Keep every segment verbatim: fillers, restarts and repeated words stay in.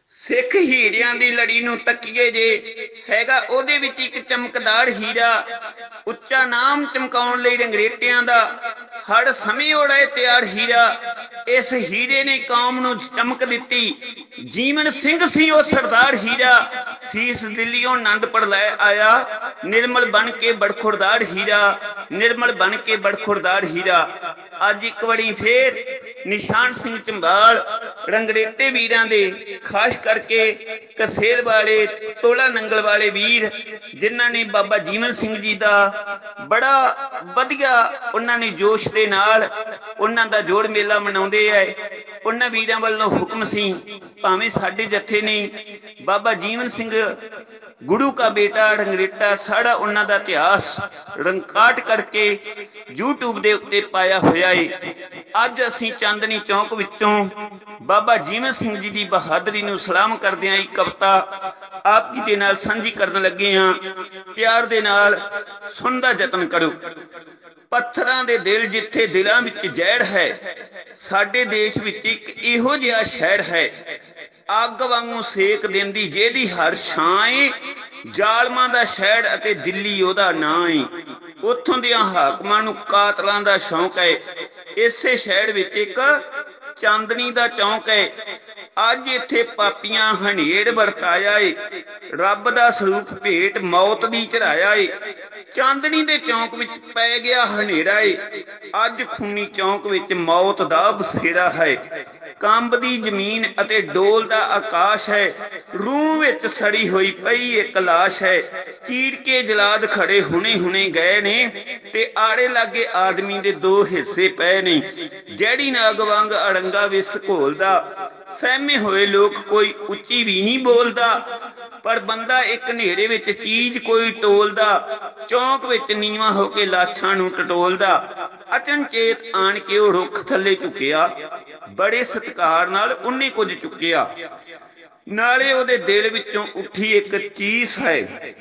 सिख हीरियां दी लड़ी नूं तकीए जे हैगा ओहदे विच इक चमकदार हीरा उच्चा नाम चमकाउण लई रंगरेटियां दा हर समय ओड़ा तैयार हीरा। इस हीरे ने कौम नूं चमक दित्ती। जीवन सिंह सी ओ सरदार हीरा, सीस दिल्लियों आनंदपुर लै आया। निर्मल बन के बड़खुरदार हीरा, निर्मल बन के बड़खुरदार हीरा। अज एक वारी फिर निशान सिंह झंबाल रंगरेटे वीरां दे, खास करके कसेल वाले टोला नंगल वाले वीर जिन्हां ने बाबा जीवन सिंह जी दा बड़ा वधिया उन्हां ने जोश दे नाल उन्हां दा जोड़ मेला मनाउंदे है। उन्हां वीरां वल्लों हुक्म सी भावें साडे जथे ने बाबा जीवन सिंह गुरु का बेटा रंगरेटा साड़ा उन्हां दा इतिहास रंकाट करके यूट्यूब दे उत्ते पाया होया है। अज असीं चांदनी चौक विचों बाबा जीवन सिंह जी की बहादरी नूं सलाम करदिआं एक कविता आप जी दे नाल सांझी करन लगे हां। प्यार दे नाल सुणन दा यतन करो। पत्थरां दे दिल जिथे दिलां विच जहर है, साडे देश विच एक इहो जिहा शहर है। अग वांगू सेक दिंदी जेदी हर छां है, जालमां दा शहर अते दिल्ली ओहदा नां है। उत्थों दियां हाकमां नूं कातलां दा शौक है। इसे शहर विच एक चांदनी दा चौक है। अज इत्थे पापियां हनेर वरताया है, रब दा स्वरूप भेट मौत दी चढ़ाया है। चांदनी दे चौक विच पै गया हनेरा है, अज खूनी चौक विच मौत दा बसेरा है। कंबदी जमीन अते डोलदा आकाश है, रूह विच सड़ी हुई पई एक लाश है। चीर के जलाद खड़े हुणे हुणे गए ने ते आड़े लागे आदमी दे दो हिस्से पै ने। जैड़ी नाग वांग अड़ंगा विस घोलदा, सहमे होए लोग कोई उच्ची भी नहीं बोलदा। पर बंदा एक नेरे विच चीज कोई टोलदा, चौक विच नीवा होके लाछां नूं टटोलदा। अचनचेत आण के ओ रुख थल्ले झुकिया, बड़े सत्कार नाल उन्हें कुछ चुकिया। नाले ओहदे दिल विचों उठी एक चीस है,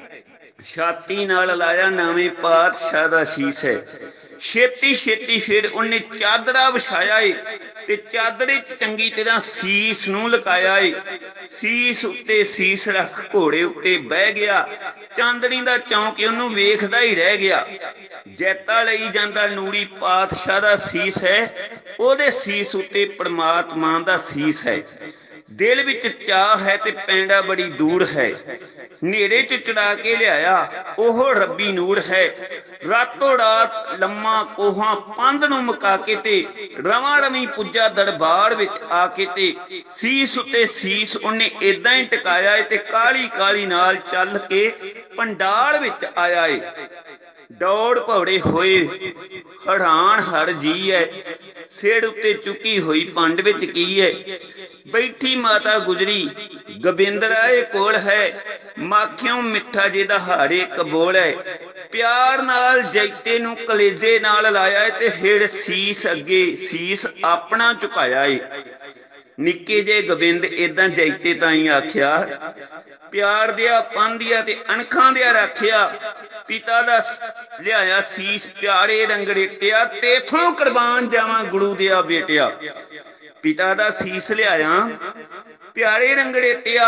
छाती नाल लाया नवें पातशाह दा शीस है। छेती छेती फिर उन्हें चादरा विछाया है ते चादरे च चंगी तरह सीस नूं लकाया है। सीस उत्ते सीस रख घोड़े उत्ते बह गया, चांदनी दा चौंक उहनूं वेखदा ही रह गया। जैता लई जांदा नूरी पातशाह दा सीस है, ओहदे सीस उत्ते परमात्मा दा सीस है। दिल विच चाह है ते पैंडा बड़ी दूर है, नेरे च चढ़ा के लियाया ओह रब्बी नूर है। रातों रात लम्मा कोहा पंध नूं मुका के ते रवां रवी पुज्जा दरबार विच आके ते सीस उत्ते सीस उन्हें इदां ही टिकाया है ते काली काली नाल चल के पंडाल विच आया है। दौड़ भौड़े होए हड़ान हड़ जी है, सिर उत्ते चुकी हुई पंड विच की है। बैठी माता गुजरी गोबिंद राय कोल है, माखियों मिठा जिहदा हर एक बोल है। प्यार नाल जैते नूं कलेजे नाल लाया है ते फिर सीस अगे सीस अपना झुकाया है। निक्के जे गोबिंद इदां जैते ताई आख्या, प्यार दिया पांदिया ते अणखां दिया राखिया। पिता दा लियाया सीस प्यारे रंगरेटिया, तेथों कुर्बान जावां गुरु दिया बेटिया। पिता दा सीस लियाया प्यारे रंगरेटिया,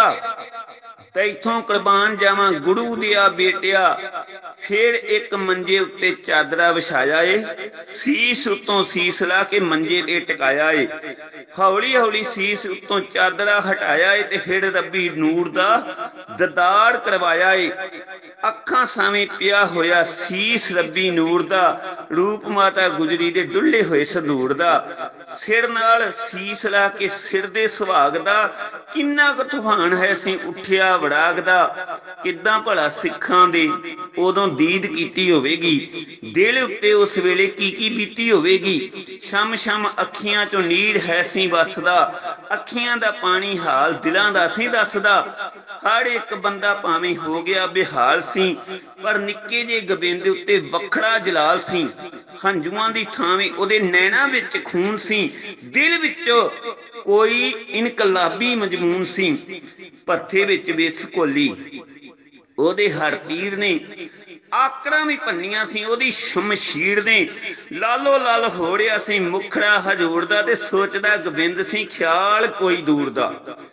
तैथों कुर्बान जावां गुरु दिया बेटिया। फिर एक मंजे उत्ते चादरा विछाया है, सीस उत्तों सीस ला के मंजे ते टिकाया है। हौली हौली सीस उत्तों चादरा हटाया है ते फिर रब्बी नूर दा ददार करवाया है। अखां सावें पिया होया सीस रब्बी नूर दा, रूप माता गुजरी दे डुल्ले होए संदूर दा। सिर नाल सीस ला के सिर दे सुहाग दा किन्ना क तूफान है सी उठिया वड़ाग दा। किद्दां भला सिखां दे उदों दीद कीती होवेगी, दिल उत्ते उस वेले की की बीती होवेगी। शम शम अखियां चों नीर है सी वसदा, अखियां दा पानी हाल दिलां दा सी दसदा। हर एक बंदा भावें हो गया बेहाल सी, पर निक्के जे गोबिंद उत्ते वखड़ा जलाल सी। हंजुआं दी थावें उहदे नैना विच खून सी, दिल विचों कोई इनकलाबी मजमून सी। पत्थे विच विस घोली ओहदे हर तीर ने, आकड़ा भी भन्नियां सी ओहदी शमशीर ने। लालो लाल होड़िया सी मुखड़ा हजूर दा ते सोचदा गोबिंद सी ख्याल कोई दूर दा।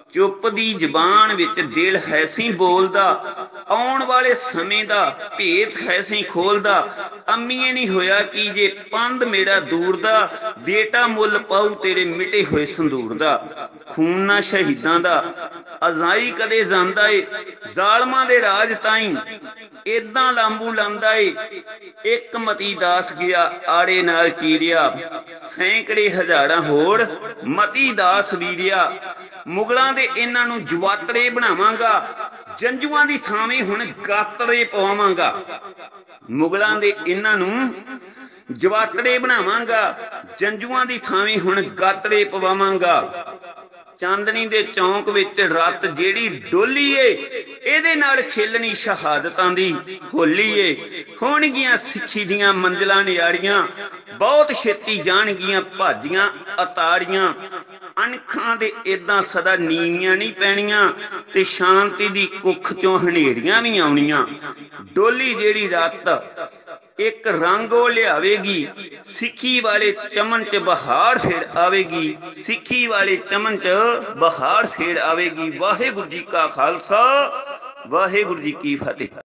चुप दी जबान विच दिल है सी बोलदा, आउण वाले समय दा भेत है सी खोलदा। अम्मीए नहीं होया कि जे पंध मेरा दूर दा, बेटा मुल पाऊ तेरे मिटे होए संदूर दा। खून ना शहीदां दा अजाई कदे जांदा ए, जालमां दे राज ताईं इदां लांबू लांदा ए। एक मती दास गया आड़े नाल चीरिया, सैकड़े हजारां होर मती दास वीरिया। मुगलों के इन्हों जवातड़े बनावांगा, जंजुआं दी थावें हुण गातड़े पवावांगा। मुगलों के इन्हों जवातड़े बनावांगा, जंजुआं दी थावें हुण गातड़े पवावांगा। चांदनी दे चौंक विच रात जेड़ी डोली ए, इहदे नाल खेलनी शहादतां दी होली ए। होणगियां सिੱਖੀ ਦੀਆਂ मंजिलां नियारियां, बहुत छेती जाणगियां भाजियां अताड़ियां। अणखां दे इदां सदा नीवियां नहीं पैणियां, ते शांति दी कुख चों हनेरियां भी आउणियां। डोली जेड़ी रात एक रंग ओ लियावेगी, सिੱਖੀ वाले चमन च बहार फिर आवेगी। सिੱਖੀ वाले चमन च बहार फिर आवेगी। वाहेगुरु जी का खालसा, वाहेगुरु जी की फतेह।